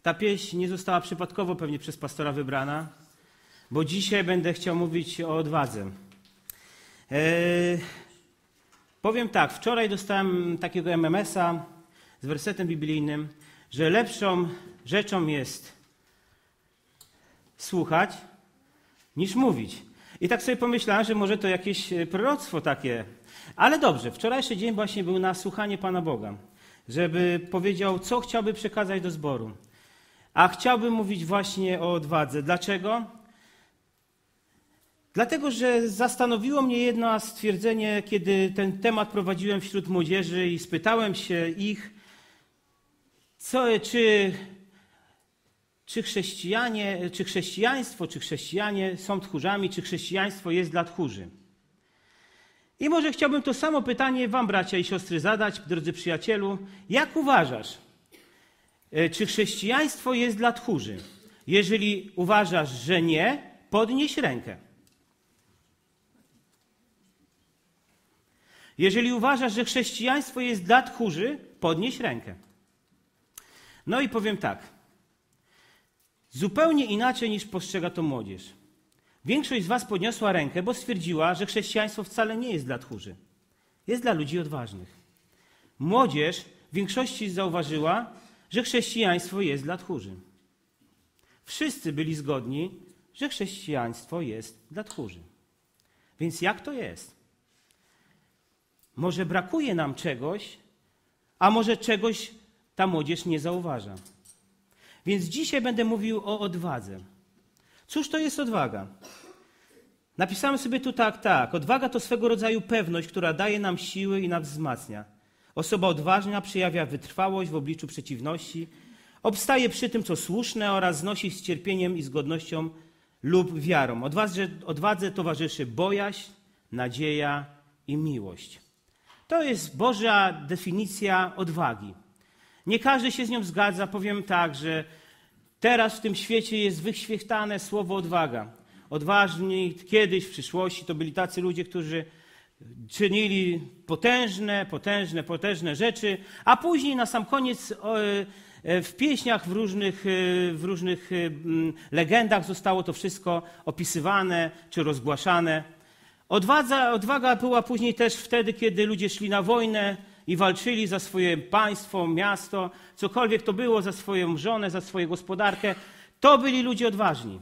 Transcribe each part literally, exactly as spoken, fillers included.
Ta pieśń nie została przypadkowo pewnie przez pastora wybrana, bo dzisiaj będę chciał mówić o odwadze. Eee, powiem tak, wczoraj dostałem takiego em em es a z wersetem biblijnym, że lepszą rzeczą jest słuchać niż mówić. I tak sobie pomyślałem, że może to jakieś proroctwo takie. Ale dobrze, wczorajszy dzień właśnie był na słuchanie Pana Boga, żeby powiedział, co chciałby przekazać do zboru. A chciałbym mówić właśnie o odwadze. Dlaczego? Dlatego, że zastanowiło mnie jedno stwierdzenie, kiedy ten temat prowadziłem wśród młodzieży i spytałem się ich, co, czy, czy chrześcijanie, czy chrześcijaństwo, czy chrześcijanie są tchórzami, czy chrześcijaństwo jest dla tchórzy. I może chciałbym to samo pytanie wam, bracia i siostry, zadać, drodzy przyjacielu. Jak uważasz, czy chrześcijaństwo jest dla tchórzy? Jeżeli uważasz, że nie, podnieś rękę. Jeżeli uważasz, że chrześcijaństwo jest dla tchórzy, podnieś rękę. No i powiem tak. Zupełnie inaczej niż postrzega to młodzież. Większość z was podniosła rękę, bo stwierdziła, że chrześcijaństwo wcale nie jest dla tchórzy. Jest dla ludzi odważnych. Młodzież w większości zauważyła, że chrześcijaństwo jest dla tchórzy. Wszyscy byli zgodni, że chrześcijaństwo jest dla tchórzy. Więc jak to jest? Może brakuje nam czegoś, a może czegoś ta młodzież nie zauważa. Więc dzisiaj będę mówił o odwadze. Cóż to jest odwaga? Napisałem sobie tu tak, tak. Odwaga to swego rodzaju pewność, która daje nam siły i nas wzmacnia. Osoba odważna przejawia wytrwałość w obliczu przeciwności, obstaje przy tym, co słuszne oraz znosi z cierpieniem i z godnością lub wiarą. Odwadze, odwadze towarzyszy bojaźń, nadzieja i miłość. To jest Boża definicja odwagi. Nie każdy się z nią zgadza. Powiem tak, że teraz w tym świecie jest wyświechtane słowo odwaga. Odważni kiedyś w przyszłości to byli tacy ludzie, którzy czynili potężne, potężne, potężne rzeczy, a później na sam koniec w pieśniach, w różnych, w różnych legendach zostało to wszystko opisywane czy rozgłaszane. Odwadza, odwaga była później też wtedy, kiedy ludzie szli na wojnę i walczyli za swoje państwo, miasto, cokolwiek to było, za swoją żonę, za swoją gospodarkę. To byli ludzie odważni.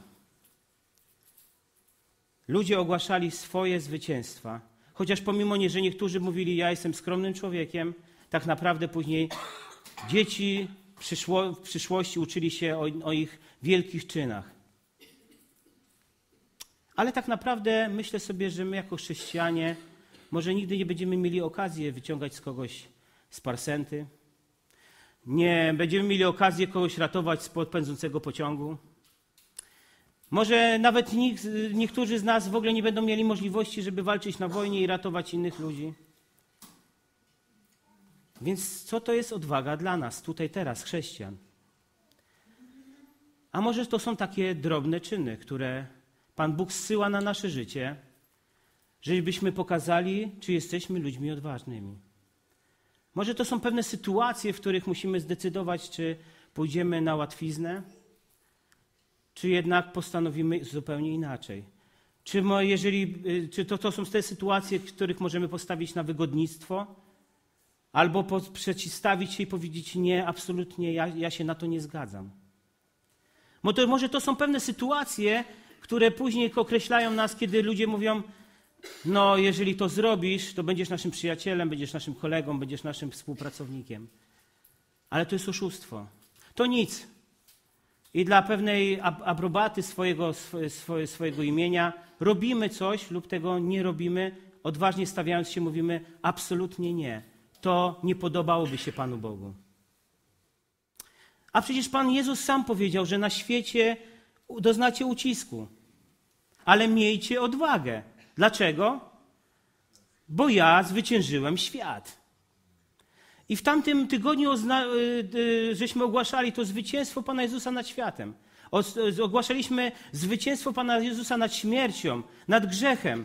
Ludzie ogłaszali swoje zwycięstwa. Chociaż pomimo nie, że niektórzy mówili, ja jestem skromnym człowiekiem, tak naprawdę później dzieci przyszło, w przyszłości uczyli się o, o ich wielkich czynach. Ale tak naprawdę myślę sobie, że my jako chrześcijanie może nigdy nie będziemy mieli okazji wyciągać z kogoś z parsenty. Nie będziemy mieli okazji kogoś ratować spod pędzącego pociągu. Może nawet nikt, niektórzy z nas w ogóle nie będą mieli możliwości, żeby walczyć na wojnie i ratować innych ludzi. Więc co to jest odwaga dla nas, tutaj teraz, chrześcijan? A może to są takie drobne czyny, które Pan Bóg zsyła na nasze życie, żebyśmy pokazali, czy jesteśmy ludźmi odważnymi. Może to są pewne sytuacje, w których musimy zdecydować, czy pójdziemy na łatwiznę, czy jednak postanowimy zupełnie inaczej. Czy, jeżeli, czy to, to są te sytuacje, w których możemy postawić na wygodnictwo, albo po, przeciwstawić się i powiedzieć nie, absolutnie, ja, ja się na to nie zgadzam. Może to, może to są pewne sytuacje, które później określają nas, kiedy ludzie mówią, no jeżeli to zrobisz, to będziesz naszym przyjacielem, będziesz naszym kolegą, będziesz naszym współpracownikiem. Ale to jest oszustwo. To nic. I dla pewnej aprobaty swojego, swoje, swojego imienia robimy coś lub tego nie robimy, odważnie stawiając się mówimy absolutnie nie. To nie podobałoby się Panu Bogu. A przecież Pan Jezus sam powiedział, że na świecie doznacie ucisku, ale miejcie odwagę. Dlaczego? Bo ja zwyciężyłem świat. I w tamtym tygodniu żeśmy ogłaszali to zwycięstwo Pana Jezusa nad światem. Ogłaszaliśmy zwycięstwo Pana Jezusa nad śmiercią, nad grzechem.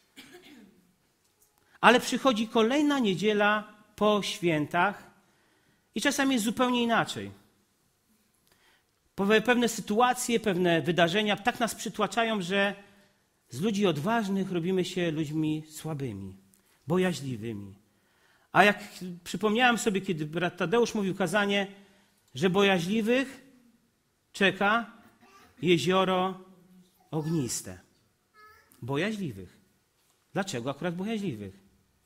Ale przychodzi kolejna niedziela po świętach i czasami jest zupełnie inaczej. pewne sytuacje, pewne wydarzenia tak nas przytłaczają, że z ludzi odważnych robimy się ludźmi słabymi, bojaźliwymi. A jak przypomniałem sobie, kiedy brat Tadeusz mówił kazanie, że bojaźliwych czeka jezioro ogniste. Bojaźliwych. Dlaczego akurat bojaźliwych?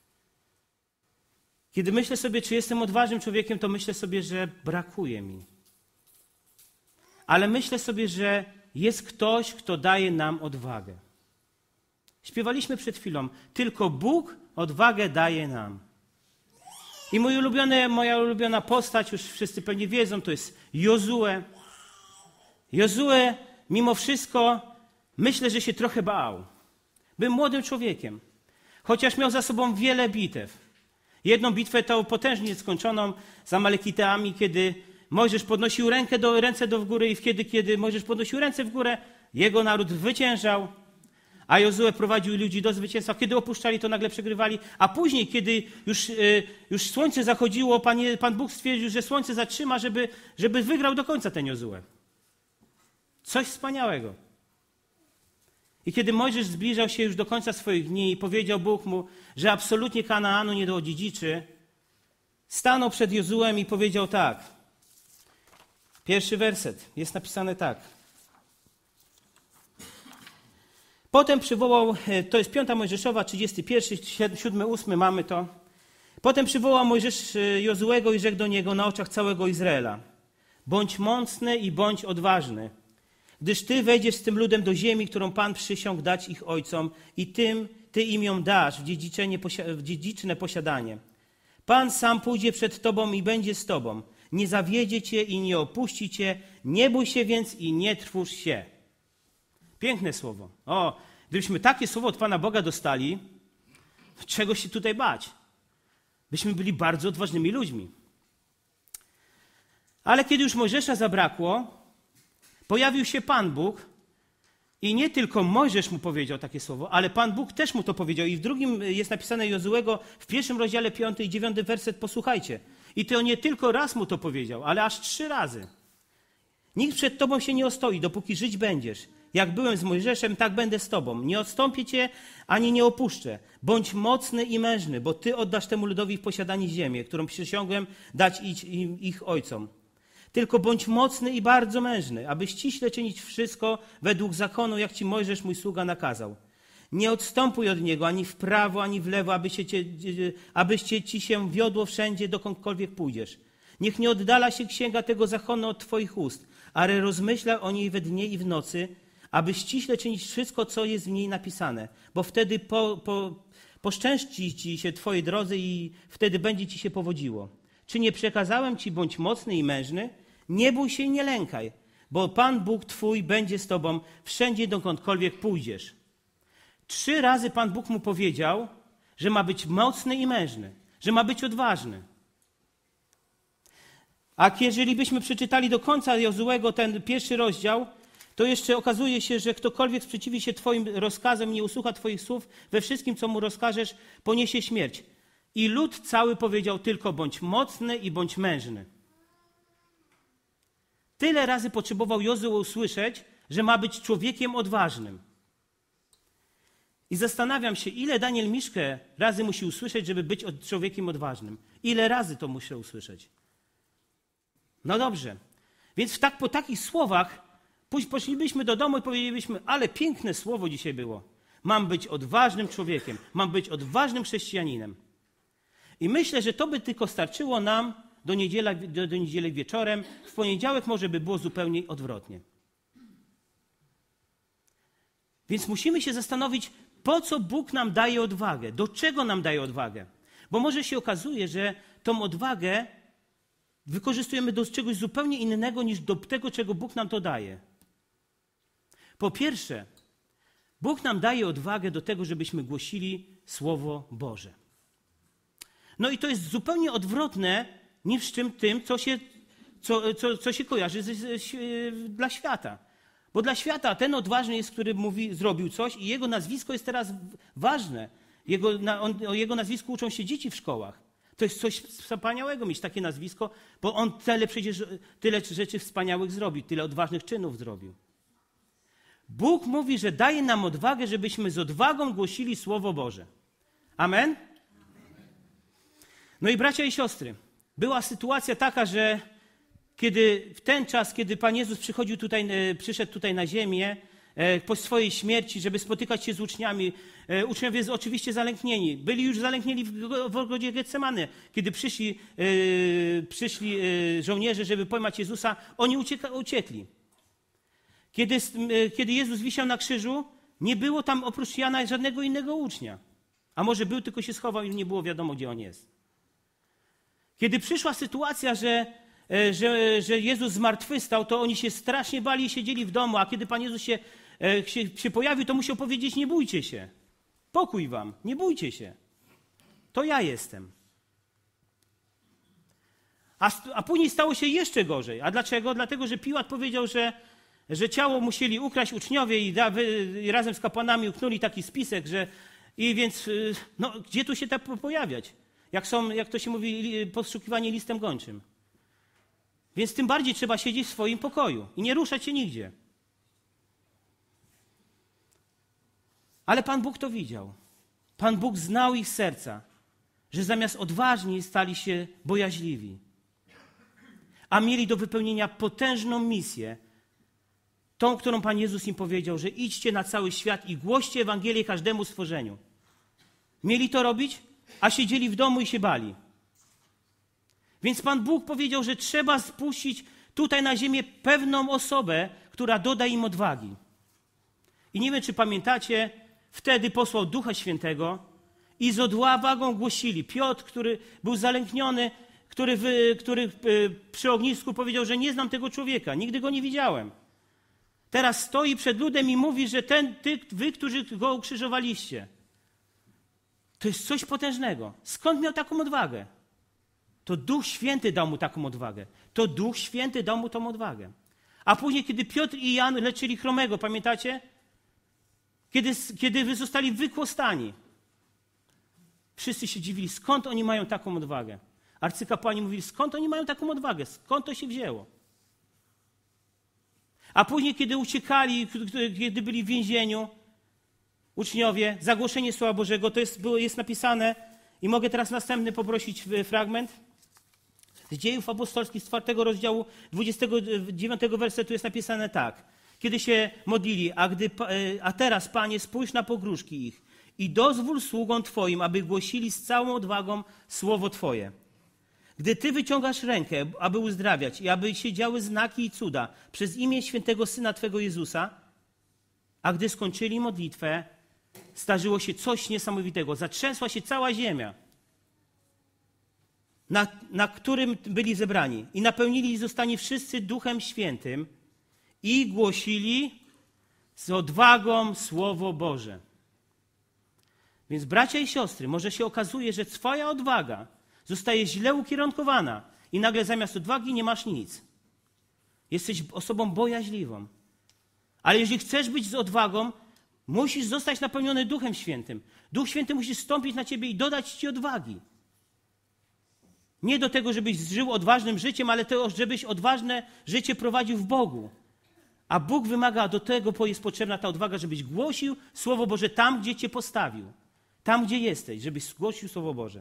Kiedy myślę sobie, czy jestem odważnym człowiekiem, to myślę sobie, że brakuje mi. Ale myślę sobie, że jest ktoś, kto daje nam odwagę. Śpiewaliśmy przed chwilą, tylko Bóg odwagę daje nam. I mój ulubiony, moja ulubiona postać, już wszyscy pewnie wiedzą, to jest Jozue. Jozue, mimo wszystko, myślę, że się trochę bał. Był młodym człowiekiem, chociaż miał za sobą wiele bitew. Jedną bitwę tą potężnie skończoną z Amalekiteami, kiedy Mojżesz podnosił rękę do, ręce do w górę i wtedy, kiedy Mojżesz podnosił ręce w górę, jego naród zwyciężał, a Jozue prowadził ludzi do zwycięstwa. Kiedy opuszczali, to nagle przegrywali. A później, kiedy już, yy, już słońce zachodziło, Pan, Pan Bóg stwierdził, że słońce zatrzyma, żeby, żeby wygrał do końca ten Jozue. Coś wspaniałego. I kiedy Mojżesz zbliżał się już do końca swoich dni i powiedział Bóg mu, że absolutnie Kanaanu nie odziedziczy, stanął przed Jozuem i powiedział tak. Pierwszy werset. Jest napisane tak. Potem przywołał, to jest piąta Mojżeszowa, trzydziesty pierwszy, siódmy, ósmy, mamy to. Potem przywołał Mojżesz Jozuego i rzekł do niego na oczach całego Izraela. Bądź mocny i bądź odważny, gdyż ty wejdziesz z tym ludem do ziemi, którą Pan przysiągł dać ich ojcom i tym ty im ją dasz w, w dziedziczne posiadanie. Pan sam pójdzie przed tobą i będzie z tobą. Nie zawiedzie cię i nie opuści cię. Nie bój się więc i nie trwóż się. Piękne słowo. O, gdybyśmy takie słowo od Pana Boga dostali, czego się tutaj bać? Byśmy byli bardzo odważnymi ludźmi. Ale kiedy już Mojżesza zabrakło, pojawił się Pan Bóg i nie tylko Mojżesz mu powiedział takie słowo, ale Pan Bóg też mu to powiedział. I w drugim jest napisane Jozuego, w pierwszym rozdziale piąty i dziewiąty werset, posłuchajcie. I to nie tylko raz mu to powiedział, ale aż trzy razy. Nikt przed tobą się nie ostoi, dopóki żyć będziesz. Jak byłem z Mojżeszem, tak będę z tobą. Nie odstąpię cię, ani nie opuszczę. Bądź mocny i mężny, bo ty oddasz temu ludowi w posiadanie ziemię, którą przysiągłem dać ich ojcom. Tylko bądź mocny i bardzo mężny, aby ściśle czynić wszystko według zakonu, jak ci Mojżesz, mój sługa, nakazał. Nie odstępuj od niego ani w prawo, ani w lewo, abyście, cię, abyście ci się wiodło wszędzie, dokądkolwiek pójdziesz. Niech nie oddala się księga tego zakonu od twoich ust, ale rozmyślaj o niej we dnie i w nocy, aby ściśle czynić wszystko, co jest w niej napisane, bo wtedy po, po, poszczęści ci się twojej drodze i wtedy będzie ci się powodziło. Czy nie przekazałem ci, bądź mocny i mężny? Nie bój się i nie lękaj, bo Pan Bóg twój będzie z tobą wszędzie, dokądkolwiek pójdziesz. Trzy razy Pan Bóg mu powiedział, że ma być mocny i mężny, że ma być odważny. A jeżeli byśmy przeczytali do końca Jozuego ten pierwszy rozdział, to jeszcze okazuje się, że ktokolwiek sprzeciwi się twoim rozkazom i nie usłucha twoich słów, we wszystkim, co mu rozkażesz, poniesie śmierć. I lud cały powiedział tylko bądź mocny i bądź mężny. Tyle razy potrzebował Jozue usłyszeć, że ma być człowiekiem odważnym. I zastanawiam się, ile Daniel Miszke razy musi usłyszeć, żeby być człowiekiem odważnym. Ile razy to muszę usłyszeć? No dobrze. Więc w tak, po takich słowach poszlibyśmy do domu i powiedzielibyśmy, ale piękne słowo dzisiaj było. Mam być odważnym człowiekiem. Mam być odważnym chrześcijaninem. I myślę, że to by tylko starczyło nam do niedziela, do, do niedzieli wieczorem. W poniedziałek może by było zupełnie odwrotnie. Więc musimy się zastanowić, po co Bóg nam daje odwagę? Do czego nam daje odwagę? Bo może się okazuje, że tą odwagę wykorzystujemy do czegoś zupełnie innego niż do tego, czego Bóg nam to daje. Po pierwsze, Bóg nam daje odwagę do tego, żebyśmy głosili Słowo Boże. No i to jest zupełnie odwrotne niż czym tym, co się, co, co, co się kojarzy z, z, z, dla świata. Bo dla świata ten odważny jest, który mówi, zrobił coś i jego nazwisko jest teraz ważne. Jego, na, on, o jego nazwisku uczą się dzieci w szkołach. To jest coś wspaniałego mieć takie nazwisko, bo on tyle przecież, tyle rzeczy wspaniałych zrobił, tyle odważnych czynów zrobił. Bóg mówi, że daje nam odwagę, żebyśmy z odwagą głosili Słowo Boże. Amen? No i bracia i siostry, była sytuacja taka, że kiedy w ten czas, kiedy Pan Jezus przychodził tutaj, przyszedł tutaj na ziemię, po swojej śmierci, żeby spotykać się z uczniami. Uczniowie oczywiście zalęknieni. Byli już zalęknieni w ogrodzie Getsemany. Kiedy przyszli, przyszli żołnierze, żeby pojmać Jezusa, oni ucieka, uciekli. Kiedy, kiedy Jezus wisiał na krzyżu, nie było tam oprócz Jana żadnego innego ucznia. A może był, tylko się schował i nie było wiadomo, gdzie on jest. Kiedy przyszła sytuacja, że, że, że Jezus zmartwychwstał, to oni się strasznie bali i siedzieli w domu, a kiedy Pan Jezus się, się, się pojawił, to musiał powiedzieć: nie bójcie się, pokój wam, nie bójcie się, to ja jestem. A, a później stało się jeszcze gorzej. A dlaczego? Dlatego, że Piłat powiedział, że, że ciało musieli ukraść uczniowie i, da, wy, i razem z kapłanami uknuli taki spisek, że i więc, no, gdzie tu się tak pojawiać? Jak są, jak to się mówi, poszukiwanie listem gończym. Więc tym bardziej trzeba siedzieć w swoim pokoju i nie ruszać się nigdzie. Ale Pan Bóg to widział. Pan Bóg znał ich serca, że zamiast odważni stali się bojaźliwi. A mieli do wypełnienia potężną misję, tą, którą Pan Jezus im powiedział, że idźcie na cały świat i głoście Ewangelię każdemu stworzeniu. Mieli to robić, a siedzieli w domu i się bali. Więc Pan Bóg powiedział, że trzeba spuścić tutaj na ziemię pewną osobę, która doda im odwagi. I nie wiem, czy pamiętacie, wtedy posłał Ducha Świętego i z odwagą głosili. Piotr, który był zalękniony, który, wy, który przy ognisku powiedział, że nie znam tego człowieka, nigdy go nie widziałem. Teraz stoi przed ludem i mówi, że ten, ty, wy, którzy go ukrzyżowaliście. To jest coś potężnego. Skąd miał taką odwagę? To Duch Święty dał mu taką odwagę. To Duch Święty dał mu tą odwagę. A później, kiedy Piotr i Jan leczyli chromego, pamiętacie? Kiedy, kiedy zostali wykłostani. Wszyscy się dziwili, skąd oni mają taką odwagę. Arcykapłani mówili, skąd oni mają taką odwagę, skąd to się wzięło. A później, kiedy uciekali, kiedy byli w więzieniu, uczniowie, zagłoszenie Słowa Bożego, to jest, było, jest napisane, i mogę teraz następny poprosić fragment. Z Dziejów Apostolskich z czwartego rozdziału dwudziestego dziewiątego wersetu jest napisane tak. Kiedy się modlili, a, gdy, a teraz, Panie, spójrz na pogróżki ich i dozwól sługom Twoim, aby głosili z całą odwagą Słowo Twoje. Gdy Ty wyciągasz rękę, aby uzdrawiać i aby się działy znaki i cuda przez imię świętego Syna Twego Jezusa, a gdy skończyli modlitwę, zdarzyło się coś niesamowitego. Zatrzęsła się cała ziemia, na, na którym byli zebrani. I napełnili zostali wszyscy Duchem Świętym i głosili z odwagą Słowo Boże. Więc bracia i siostry, może się okazuje, że twoja odwaga zostaje źle ukierunkowana i nagle zamiast odwagi nie masz nic. Jesteś osobą bojaźliwą. Ale jeżeli chcesz być z odwagą, musisz zostać napełniony Duchem Świętym. Duch Święty musi stąpić na ciebie i dodać ci odwagi. Nie do tego, żebyś żył odważnym życiem, ale to, żebyś odważne życie prowadził w Bogu. A Bóg wymaga, do tego jest potrzebna ta odwaga, żebyś głosił Słowo Boże tam, gdzie cię postawił. Tam, gdzie jesteś, żebyś głosił Słowo Boże.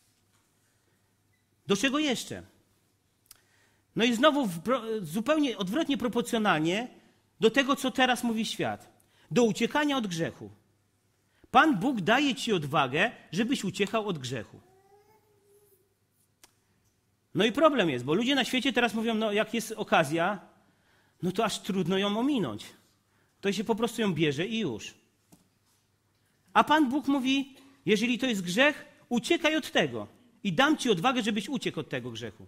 Do czego jeszcze? No i znowu w, zupełnie odwrotnie proporcjonalnie do tego, co teraz mówi świat. Do uciekania od grzechu. Pan Bóg daje ci odwagę, żebyś uciekał od grzechu. No i problem jest, bo ludzie na świecie teraz mówią, no jak jest okazja, no to aż trudno ją ominąć. To się po prostu ją bierze i już. A Pan Bóg mówi, jeżeli to jest grzech, uciekaj od tego. I dam ci odwagę, żebyś uciekł od tego grzechu.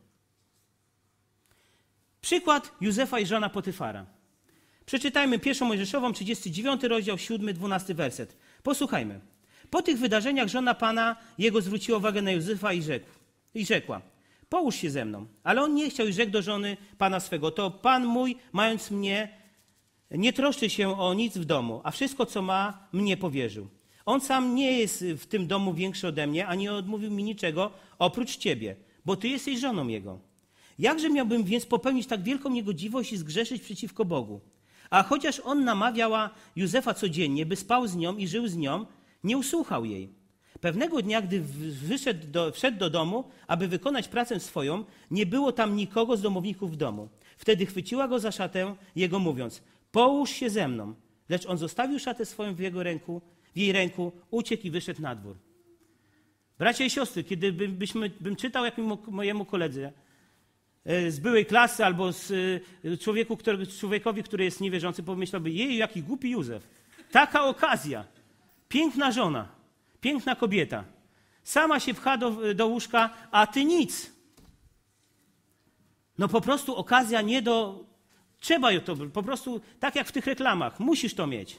Przykład Józefa i żona Potyfara. Przeczytajmy pierwszą Mojżeszową, trzydziesty dziewiąty rozdział, siódmy, dwunasty werset. Posłuchajmy. Po tych wydarzeniach żona Pana jego zwróciła uwagę na Józefa i, rzekł, i rzekła, połóż się ze mną. Ale on nie chciał i rzekł do żony Pana swego, to Pan mój, mając mnie, nie troszczy się o nic w domu, a wszystko, co ma, mnie powierzył. On sam nie jest w tym domu większy ode mnie, a nie odmówił mi niczego oprócz ciebie, bo ty jesteś żoną jego. Jakże miałbym więc popełnić tak wielką niegodziwość i zgrzeszyć przeciwko Bogu? A chociaż on namawiała Józefa codziennie, by spał z nią i żył z nią, nie usłuchał jej. Pewnego dnia, gdy wyszedł do, wszedł do domu, aby wykonać pracę swoją, nie było tam nikogo z domowników w domu. Wtedy chwyciła go za szatę, jego mówiąc, połóż się ze mną. Lecz on zostawił szatę swoją w jego ręku, w jej ręku, uciekł i wyszedł na dwór. Bracia i siostry, kiedy by, byśmy, bym czytał jakimś mojemu koledze z byłej klasy albo z człowieku, który, człowiekowi, który jest niewierzący, pomyślałby, jej, jaki głupi Józef. Taka okazja. Piękna żona, piękna kobieta. Sama się pcha do, do łóżka, a ty nic. No po prostu okazja nie do... Trzeba to, po prostu tak jak w tych reklamach, musisz to mieć.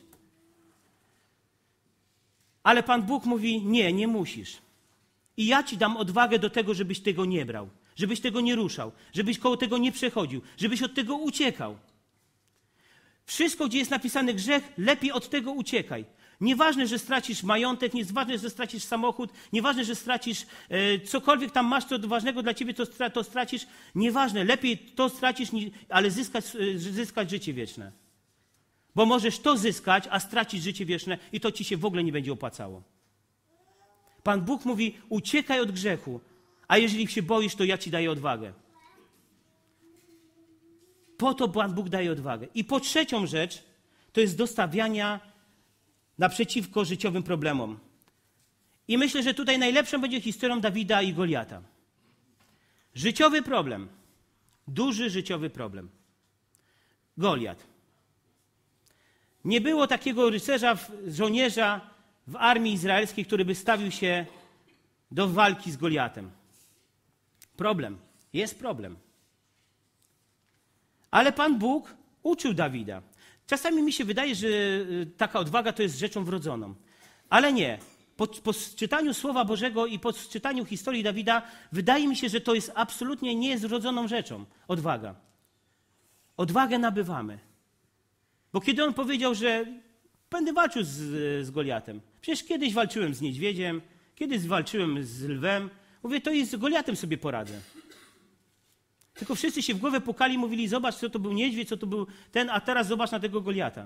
Ale Pan Bóg mówi, nie, nie musisz. I ja ci dam odwagę do tego, żebyś tego nie brał, żebyś tego nie ruszał, żebyś koło tego nie przechodził, żebyś od tego uciekał. Wszystko, gdzie jest napisany grzech, lepiej od tego uciekaj. Nieważne, że stracisz majątek, nieważne, że stracisz samochód, nieważne, że stracisz e, cokolwiek tam masz, co ważnego dla ciebie, to, to stracisz. Nieważne, lepiej to stracisz, ale zyskać, zyskać życie wieczne. Bo możesz to zyskać, a stracić życie wieczne i to ci się w ogóle nie będzie opłacało. Pan Bóg mówi, uciekaj od grzechu, a jeżeli się boisz, to ja ci daję odwagę. Po to Pan Bóg daje odwagę. I po trzecią rzecz, to jest dostawiania naprzeciwko życiowym problemom. I myślę, że tutaj najlepszą będzie historią Dawida i Goliata. Życiowy problem. Duży życiowy problem. Goliat. Nie było takiego rycerza, żołnierza w armii izraelskiej, który by stawił się do walki z Goliatem. Problem. Jest problem. Ale Pan Bóg uczył Dawida. Czasami mi się wydaje, że taka odwaga to jest rzeczą wrodzoną. Ale nie. Po, po czytaniu Słowa Bożego i po czytaniu historii Dawida wydaje mi się, że to jest absolutnie nie jest wrodzoną rzeczą. Odwaga. Odwagę nabywamy. Bo kiedy on powiedział, że będę walczył z, z Goliatem. Przecież kiedyś walczyłem z niedźwiedziem, kiedyś walczyłem z lwem. Mówię, to i z Goliatem sobie poradzę. Tylko wszyscy się w głowę pukali i mówili, zobacz, co to był niedźwiedź, co to był ten, a teraz zobacz na tego Goliata.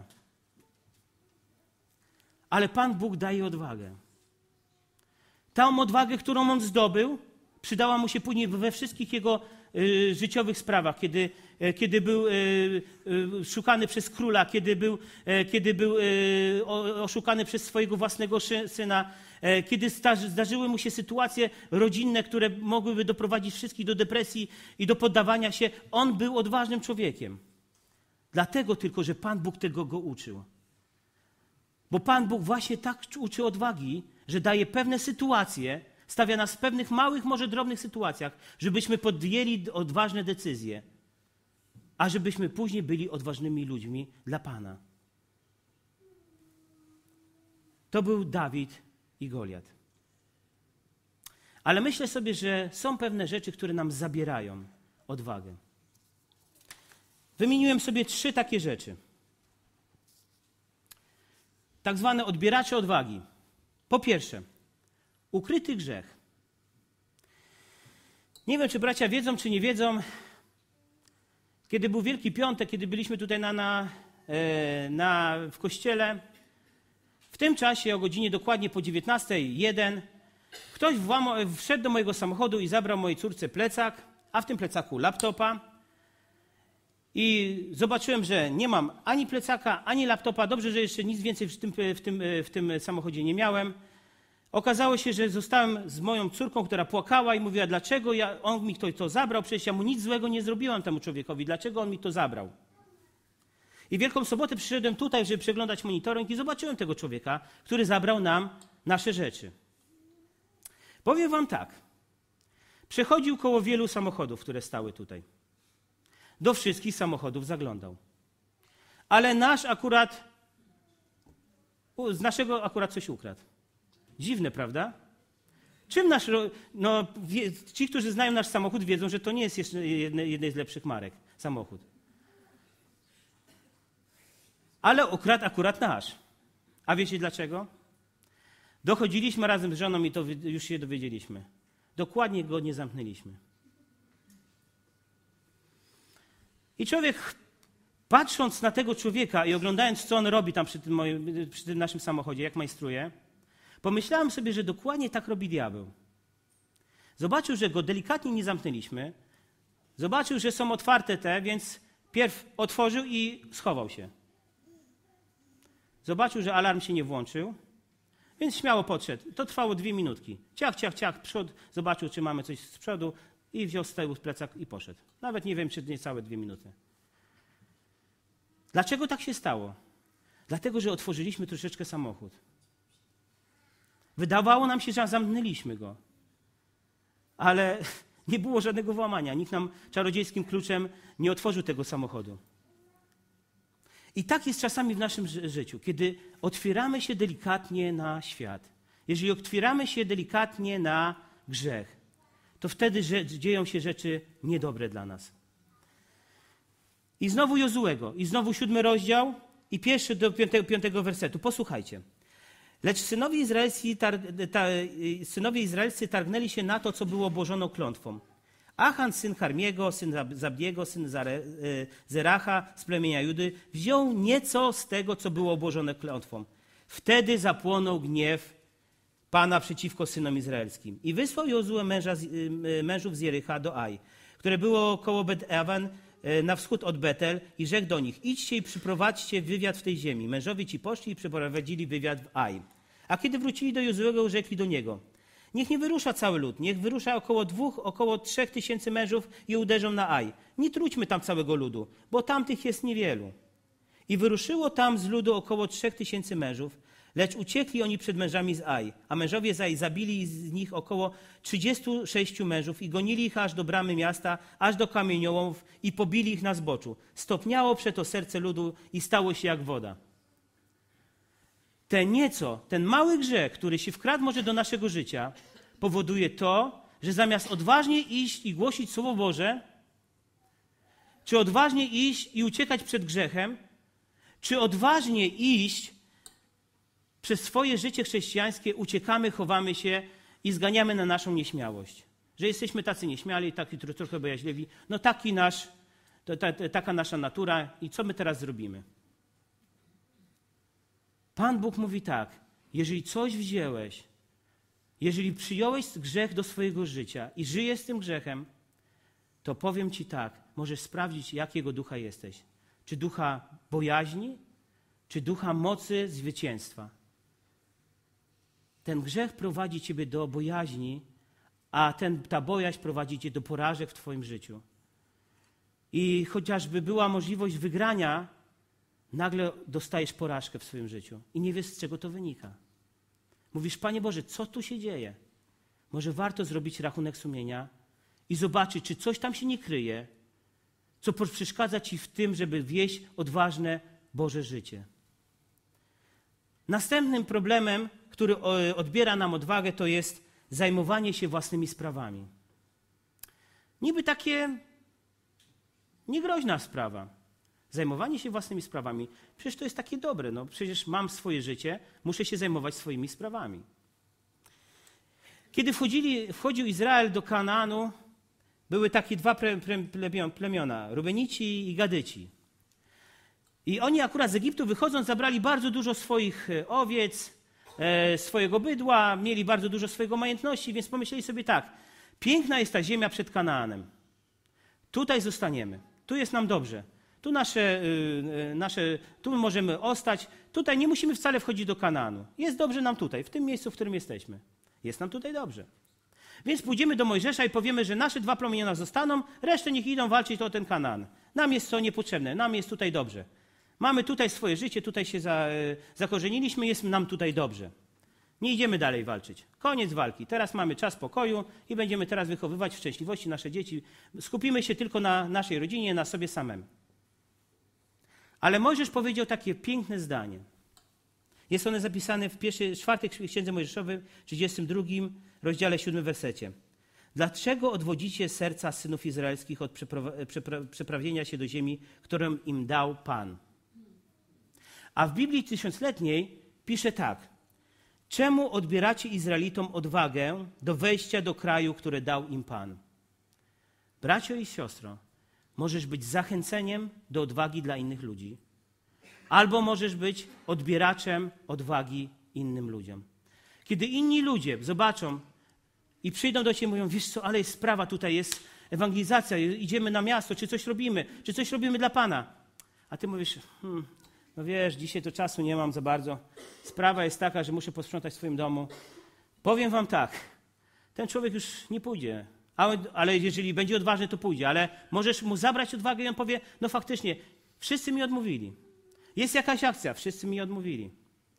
Ale Pan Bóg daje odwagę. Tą odwagę, którą on zdobył, przydała mu się później we wszystkich jego y, życiowych sprawach, kiedy, y, kiedy był y, y, szukany przez króla, kiedy był, y, kiedy był y, o, oszukany przez swojego własnego syna, y, kiedy zdarzyły mu się sytuacje rodzinne, które mogłyby doprowadzić wszystkich do depresji i do poddawania się. On był odważnym człowiekiem. Dlatego tylko, że Pan Bóg tego go uczył. Bo Pan Bóg właśnie tak uczy odwagi, że daje pewne sytuacje, stawia nas w pewnych małych, może drobnych sytuacjach, żebyśmy podjęli odważne decyzje, a żebyśmy później byli odważnymi ludźmi dla Pana. To był Dawid i Goliat. Ale myślę sobie, że są pewne rzeczy, które nam zabierają odwagę. Wymieniłem sobie trzy takie rzeczy. Tak zwane odbieracze odwagi. Po pierwsze, ukryty grzech. Nie wiem, czy bracia wiedzą, czy nie wiedzą. Kiedy był Wielki Piątek, kiedy byliśmy tutaj na, na, na, w kościele, w tym czasie o godzinie dokładnie po dziewiętnastej jeden ktoś włamał, wszedł do mojego samochodu i zabrał mojej córce plecak, a w tym plecaku laptopa. I zobaczyłem, że nie mam ani plecaka, ani laptopa. Dobrze, że jeszcze nic więcej w tym, w tym, w tym samochodzie nie miałem. Okazało się, że zostałem z moją córką, która płakała i mówiła, dlaczego ja, on mi to, to zabrał, przecież ja mu nic złego nie zrobiłam temu człowiekowi, dlaczego on mi to zabrał. I Wielką Sobotę przyszedłem tutaj, żeby przeglądać monitoring i zobaczyłem tego człowieka, który zabrał nam nasze rzeczy. Powiem wam tak, przechodził koło wielu samochodów, które stały tutaj. Do wszystkich samochodów zaglądał. Ale nasz akurat, z naszego akurat coś ukradł. Dziwne, prawda? Czym nasz, no, ci, którzy znają nasz samochód, wiedzą, że to nie jest jeszcze jednej z lepszych marek samochód. Ale ukradł akurat nasz. A wiecie dlaczego? Dochodziliśmy razem z żoną i to już się dowiedzieliśmy. Dokładnie go nie zamknęliśmy. I człowiek, patrząc na tego człowieka i oglądając, co on robi tam przy tym, moim, przy tym naszym samochodzie, jak majstruje, pomyślałem sobie, że dokładnie tak robi diabeł. Zobaczył, że go delikatnie nie zamknęliśmy, zobaczył, że są otwarte te, więc pierw otworzył i schował się. Zobaczył, że alarm się nie włączył, więc śmiało podszedł. To trwało dwie minutki. Ciach, ciach, ciach, przód, zobaczył, czy mamy coś z przodu i wziął z tyłu plecak i poszedł. Nawet nie wiem, czy niecałe dwie minuty. Dlaczego tak się stało? Dlatego, że otworzyliśmy troszeczkę samochód. Wydawało nam się, że zamknęliśmy go. Ale nie było żadnego włamania. Nikt nam czarodziejskim kluczem nie otworzył tego samochodu. I tak jest czasami w naszym życiu, kiedy otwieramy się delikatnie na świat. Jeżeli otwieramy się delikatnie na grzech, to wtedy dzieją się rzeczy niedobre dla nas. I znowu Jozuego, i znowu siódmy rozdział, i pierwszy do piątego, piątego wersetu. Posłuchajcie. Lecz synowie izraelscy, tar, ta, synowie izraelscy targnęli się na to, co było obłożono klątwą. Achan, syn Harmiego, syn Zabdiego, syn Zeracha z plemienia Judy, wziął nieco z tego, co było obłożone klątwą. Wtedy zapłonął gniew Pana przeciwko synom izraelskim. I wysłał Jozue męża, mężów z Jericha do Aj, które było koło Bet-Awen, na wschód od Betel, i rzekł do nich: idźcie i przyprowadźcie wywiad w tej ziemi. Mężowie ci poszli i przeprowadzili wywiad w Aj. A kiedy wrócili do Jozuego, rzekli do niego: niech nie wyrusza cały lud, niech wyrusza około dwóch, około trzech tysięcy mężów i uderzą na Aj. Nie trudźmy tam całego ludu, bo tamtych jest niewielu. I wyruszyło tam z ludu około trzech tysięcy mężów, lecz uciekli oni przed mężami z Aj. A mężowie z Aj zabili z nich około trzydziestu sześciu mężów i gonili ich aż do bramy miasta, aż do kamieniołomów i pobili ich na zboczu. Stopniało przeto serce ludu i stało się jak woda. Te nieco, ten mały grzech, który się wkradł może do naszego życia, powoduje to, że zamiast odważnie iść i głosić Słowo Boże, czy odważnie iść i uciekać przed grzechem, czy odważnie iść przez swoje życie chrześcijańskie, uciekamy, chowamy się i zganiamy na naszą nieśmiałość. Że jesteśmy tacy nieśmiali, taki trochę bojaźliwi. No taki nasz, to, ta, taka nasza natura i co my teraz zrobimy? Pan Bóg mówi tak: jeżeli coś wziąłeś, jeżeli przyjąłeś grzech do swojego życia i żyjesz z tym grzechem, to powiem ci tak, możesz sprawdzić, jakiego ducha jesteś. Czy ducha bojaźni, czy ducha mocy, zwycięstwa. Ten grzech prowadzi ciebie do bojaźni, a ten, ta bojaźń prowadzi cię do porażek w twoim życiu. I chociażby była możliwość wygrania, nagle dostajesz porażkę w swoim życiu i nie wiesz, z czego to wynika. Mówisz: Panie Boże, co tu się dzieje? Może warto zrobić rachunek sumienia i zobaczyć, czy coś tam się nie kryje, co przeszkadza ci w tym, żeby wieść odważne Boże życie. Następnym problemem, który odbiera nam odwagę, to jest zajmowanie się własnymi sprawami. Niby takie niegroźna sprawa. Zajmowanie się własnymi sprawami. Przecież to jest takie dobre. No, przecież mam swoje życie, muszę się zajmować swoimi sprawami. Kiedy wchodzili, wchodził Izrael do Kanaanu, były takie dwa plemiona, Rubenici i Gadyci. I oni akurat z Egiptu wychodząc zabrali bardzo dużo swoich owiec, e, swojego bydła, mieli bardzo dużo swojego majątności, więc pomyśleli sobie tak: piękna jest ta ziemia przed Kanaanem. Tutaj zostaniemy, tu jest nam dobrze. Tu nasze, y, nasze, tu możemy ostać, tutaj nie musimy wcale wchodzić do Kanaanu. Jest dobrze nam tutaj, w tym miejscu, w którym jesteśmy. Jest nam tutaj dobrze. Więc pójdziemy do Mojżesza i powiemy, że nasze dwa plemiona zostaną, resztę niech idą walczyć o ten Kanaan. Nam jest to niepotrzebne, nam jest tutaj dobrze. Mamy tutaj swoje życie, tutaj się za, y, zakorzeniliśmy, jest nam tutaj dobrze. Nie idziemy dalej walczyć. Koniec walki. Teraz mamy czas pokoju i będziemy teraz wychowywać w szczęśliwości nasze dzieci. Skupimy się tylko na naszej rodzinie, na sobie samym. Ale Mojżesz powiedział takie piękne zdanie. Jest ono zapisane w pierwszej, czwartej księdze Mojżeszowej, trzydziestym drugim rozdziale, siódmym wersecie. Dlaczego odwodzicie serca synów izraelskich od przepra- przepra- przeprawienia się do ziemi, którą im dał Pan? A w Biblii tysiącletniej pisze tak. Czemu odbieracie Izraelitom odwagę do wejścia do kraju, który dał im Pan? Bracio i siostro, możesz być zachęceniem do odwagi dla innych ludzi, albo możesz być odbieraczem odwagi innym ludziom. Kiedy inni ludzie zobaczą i przyjdą do ciebie i mówią, wiesz co, ale jest sprawa, tutaj jest ewangelizacja, idziemy na miasto, czy coś robimy, czy coś robimy dla Pana. A ty mówisz, hmm, no wiesz, dzisiaj to czasu nie mam za bardzo. Sprawa jest taka, że muszę posprzątać w swoim domu. Powiem wam tak, ten człowiek już nie pójdzie, ale, ale jeżeli będzie odważny, to pójdzie. Ale możesz mu zabrać odwagę i on powie, no faktycznie, wszyscy mi odmówili. Jest jakaś akcja, wszyscy mi odmówili.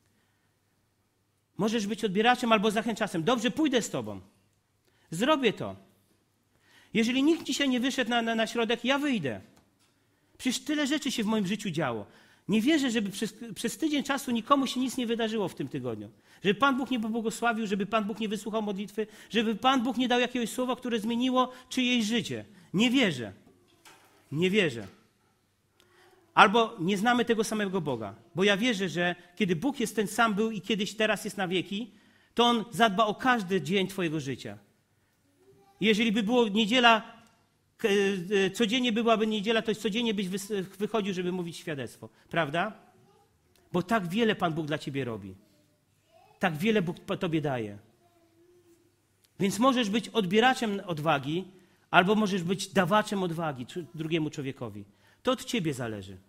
Możesz być odbieraczem albo zachęcaczem. Dobrze, pójdę z tobą. Zrobię to. Jeżeli nikt dzisiaj nie wyszedł na, na, na środek, ja wyjdę. Przecież tyle rzeczy się w moim życiu działo. Nie wierzę, żeby przez, przez tydzień czasu nikomu się nic nie wydarzyło w tym tygodniu. Żeby Pan Bóg nie pobłogosławił, żeby Pan Bóg nie wysłuchał modlitwy, żeby Pan Bóg nie dał jakiegoś słowa, które zmieniło czyjeś życie. Nie wierzę. Nie wierzę. Albo nie znamy tego samego Boga. Bo ja wierzę, że kiedy Bóg jest ten sam był i kiedyś, teraz jest na wieki, to On zadba o każdy dzień twojego życia. Jeżeli by było niedziela, codziennie byłaby niedziela, to codziennie byś wychodził, żeby mówić świadectwo. Prawda? Bo tak wiele Pan Bóg dla ciebie robi. Tak wiele Bóg tobie daje. Więc możesz być odbieraczem odwagi, albo możesz być dawaczem odwagi drugiemu człowiekowi. To od ciebie zależy.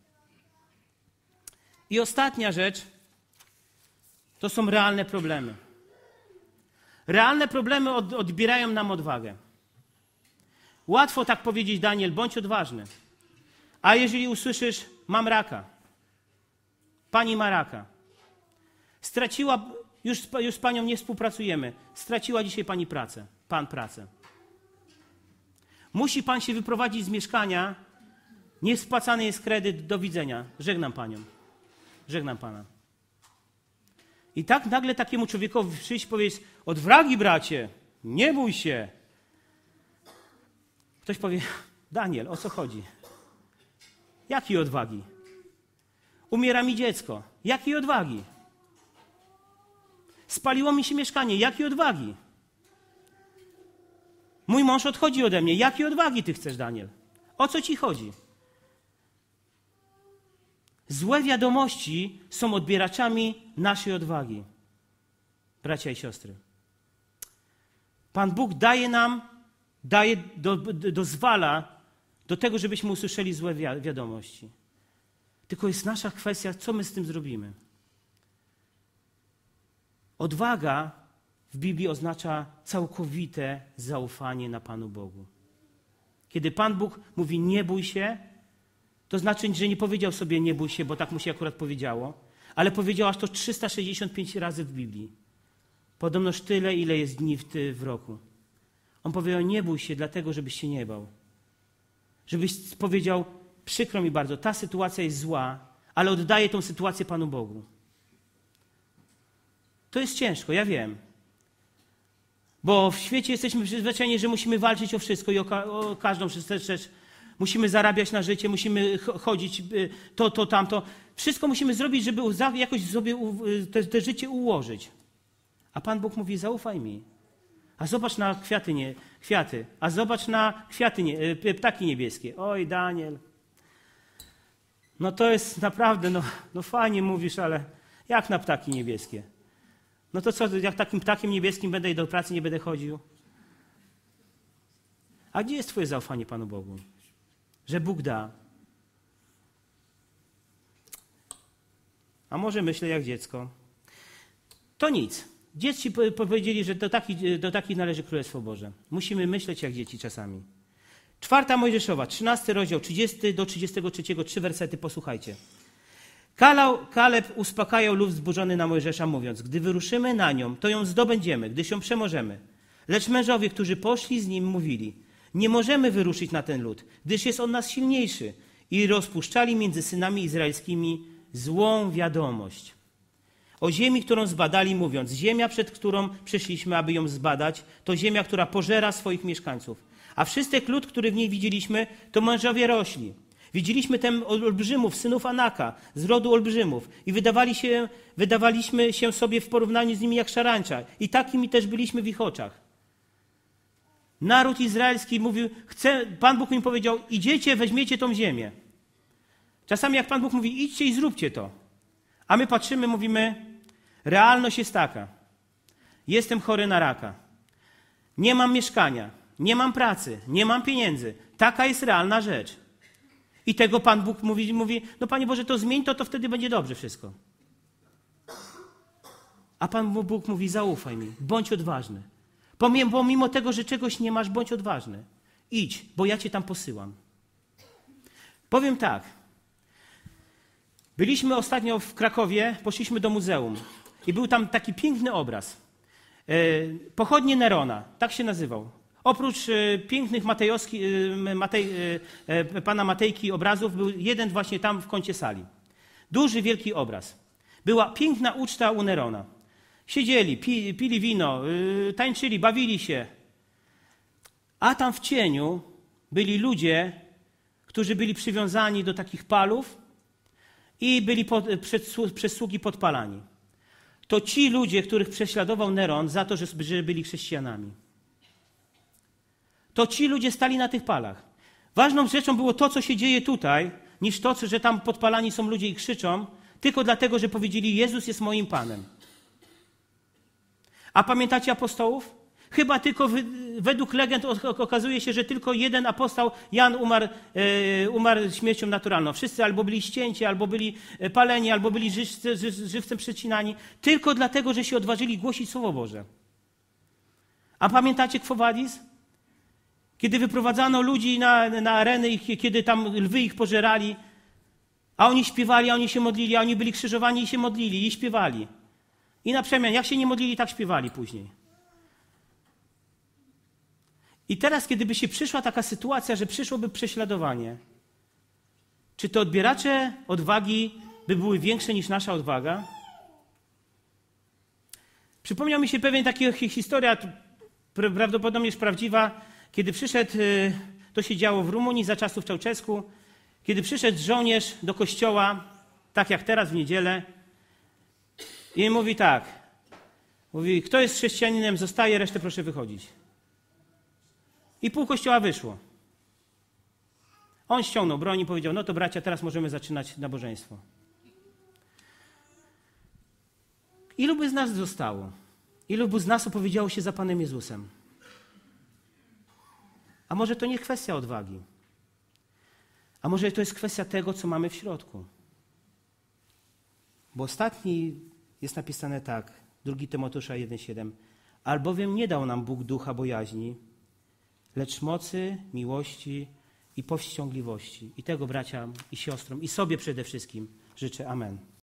I ostatnia rzecz to są realne problemy. Realne problemy od, odbierają nam odwagę. Łatwo tak powiedzieć, Daniel, bądź odważny. A jeżeli usłyszysz, mam raka, pani ma raka, straciła, już, już z panią nie współpracujemy, straciła dzisiaj pani pracę, pan pracę. Musi pan się wyprowadzić z mieszkania, niespłacany jest kredyt, do widzenia, żegnam panią, żegnam pana. I tak nagle takiemu człowiekowi przyjść i powiedzieć, odwagi bracie, nie bój się. Ktoś powie, Daniel, o co chodzi? Jakiej odwagi? Umiera mi dziecko. Jakiej odwagi? Spaliło mi się mieszkanie. Jakiej odwagi? Mój mąż odchodzi ode mnie. Jakiej odwagi ty chcesz, Daniel? O co ci chodzi? Złe wiadomości są odbieraczami naszej odwagi. Bracia i siostry. Pan Bóg daje nam, daje, do, do, dozwala do tego, żebyśmy usłyszeli złe wi- wiadomości. Tylko jest nasza kwestia, co my z tym zrobimy. Odwaga w Biblii oznacza całkowite zaufanie na Panu Bogu. Kiedy Pan Bóg mówi nie bój się, to znaczy, że nie powiedział sobie nie bój się, bo tak mu się akurat powiedziało, ale powiedział aż to trzysta sześćdziesiąt pięć razy w Biblii. Podobnoż tyle, ile jest dni w, ty, w roku. On powiedział nie bój się dlatego, żebyś się nie bał. Żebyś powiedział, przykro mi bardzo, ta sytuacja jest zła, ale oddaję tą sytuację Panu Bogu. To jest ciężko, ja wiem. Bo w świecie jesteśmy przyzwyczajeni, że musimy walczyć o wszystko i o, ka- o każdą rzecz. Musimy zarabiać na życie, musimy chodzić to, to, tamto. Wszystko musimy zrobić, żeby jakoś sobie te, te życie ułożyć. A Pan Bóg mówi, zaufaj mi. A zobacz na kwiaty, nie, kwiaty. A zobacz na kwiaty, nie, ptaki niebieskie. Oj, Daniel. No to jest naprawdę, no, no fajnie mówisz, ale jak na ptaki niebieskie? No to co, jak takim ptakiem niebieskim będę i do pracy nie będę chodził? A gdzie jest twoje zaufanie Panu Bogu? Że Bóg da. A może myślę jak dziecko. To nic. Dzieci powiedzieli, że do takich, do takich należy Królestwo Boże. Musimy myśleć jak dzieci czasami. Czwarta Mojżeszowa, trzynasty rozdział, trzydziesty do trzydziestego trzeciego, trzy wersety, posłuchajcie. Kaleb uspokajał lud wzburzony na Mojżesza, mówiąc, gdy wyruszymy na nią, to ją zdobędziemy, gdy się przemożemy. Lecz mężowie, którzy poszli z nim, mówili, nie możemy wyruszyć na ten lud, gdyż jest on nas silniejszy. I rozpuszczali między synami izraelskimi złą wiadomość o ziemi, którą zbadali, mówiąc, ziemia, przed którą przyszliśmy, aby ją zbadać, to ziemia, która pożera swoich mieszkańców. A wszystek lud, który w niej widzieliśmy, to mężowie rośli. Widzieliśmy tem olbrzymów, synów Anaka, z rodu olbrzymów i wydawali się, wydawaliśmy się sobie w porównaniu z nimi jak szarańcza. I takimi też byliśmy w ich oczach. Naród izraelski mówił, chce, Pan Bóg mi powiedział, idziecie, weźmiecie tą ziemię. Czasami jak Pan Bóg mówi, idźcie i zróbcie to. A my patrzymy, mówimy, realność jest taka. Jestem chory na raka. Nie mam mieszkania, nie mam pracy, nie mam pieniędzy. Taka jest realna rzecz. I tego Pan Bóg mówi, mówi, no Panie Boże, to zmień to, to wtedy będzie dobrze wszystko. A Pan Bóg mówi, zaufaj mi, bądź odważny. Pomimo, pomimo tego, że czegoś nie masz, bądź odważny. Idź, bo ja cię tam posyłam. Powiem tak. Byliśmy ostatnio w Krakowie, poszliśmy do muzeum i był tam taki piękny obraz. Pochodnie Nerona, tak się nazywał. Oprócz pięknych Matejowski, Matej, pana Matejki obrazów był jeden właśnie tam w kącie sali. Duży, wielki obraz. Była piękna uczta u Nerona. Siedzieli, pili, pili wino, tańczyli, bawili się. A tam w cieniu byli ludzie, którzy byli przywiązani do takich palów i byli pod, przez sługi podpalani. To ci ludzie, których prześladował Neron za to, że, że byli chrześcijanami. To ci ludzie stali na tych palach. Ważną rzeczą było to, co się dzieje tutaj, niż to, że tam podpalani są ludzie i krzyczą, tylko dlatego, że powiedzieli, Jezus jest moim Panem. A pamiętacie apostołów? Chyba tylko według legend okazuje się, że tylko jeden apostoł, Jan, umarł, e, umarł śmiercią naturalną. Wszyscy albo byli ścięci, albo byli paleni, albo byli żywce, żywcem przecinani. Tylko dlatego, że się odważyli głosić Słowo Boże. A pamiętacie Quo Vadis? Kiedy wyprowadzano ludzi na, na areny i kiedy tam lwy ich pożerali, a oni śpiewali, a oni się modlili, a oni byli krzyżowani i się modlili i śpiewali. I na przemian, jak się nie modlili, tak śpiewali później. I teraz, kiedy by się przyszła taka sytuacja, że przyszłoby prześladowanie, czy te odbieracze odwagi by były większe niż nasza odwaga? Przypomniał mi się pewien taka historia, prawdopodobnie jest prawdziwa, kiedy przyszedł, to się działo w Rumunii za czasów Ceaușescu, kiedy przyszedł żołnierz do kościoła, tak jak teraz w niedzielę, i mówi tak, mówi, kto jest chrześcijaninem, zostaje, resztę proszę wychodzić. I pół kościoła wyszło. On ściągnął broń i powiedział, no to bracia, teraz możemy zaczynać nabożeństwo. Ilu by z nas zostało? Ilu by z nas opowiedziało się za Panem Jezusem? A może to nie kwestia odwagi? A może to jest kwestia tego, co mamy w środku? Bo ostatni jest napisane tak, drugi Tymoteusza jeden siedem. Albowiem nie dał nam Bóg ducha bojaźni, lecz mocy, miłości i powściągliwości. I tego braciom i siostrom i sobie przede wszystkim życzę. Amen.